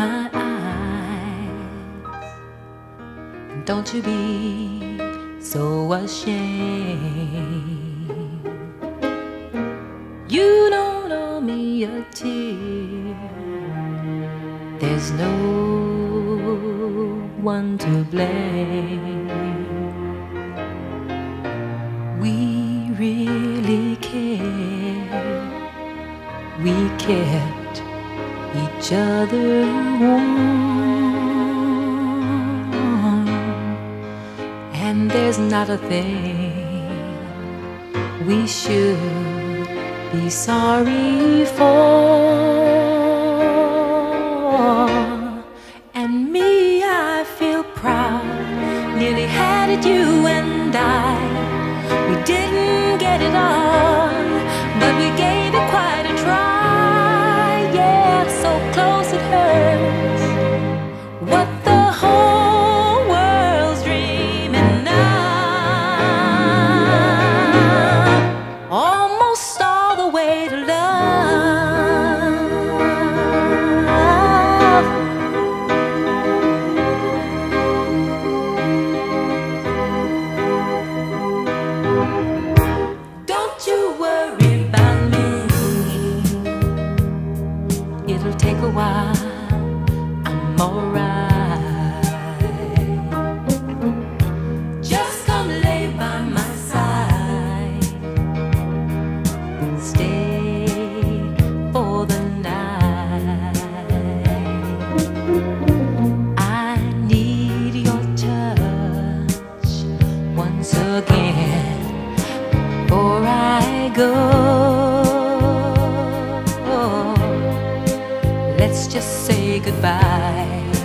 my eyes. Don't you be so ashamed. You don't owe me a tear. There's no one to blame. We really care. We kept each other warm, and there's not a thing we should be sorry for. And me, I feel proud. Nearly had it, you and I. We didn't get it on, but we gave it quite a try. Yeah, so close it hurts. What the whole world's dreaming now. Almost all the way to love. Don't you worry about me. It'll take a while. I'm alright. Just come lay by my side. Stay for the night. I need your touch once again before I go. Let's just say goodbye.